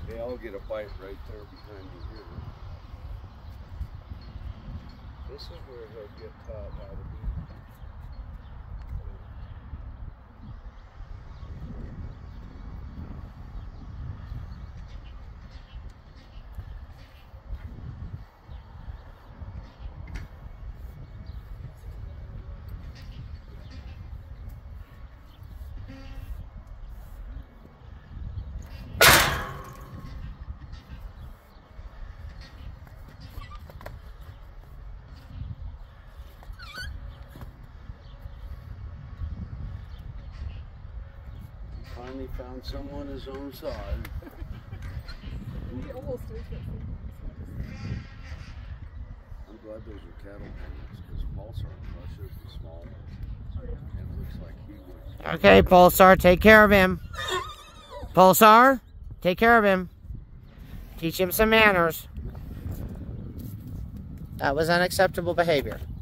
They all get a bite right there behind me here. This is where he'll get taught how to be. Finally found someone his own size. He almost is. I'm glad those are cattle pants because Paulsar Russia is small and it looks like he was. Okay, Paulsar, take care of him. Paulsar, take care of him. Teach him some manners. That was unacceptable behavior.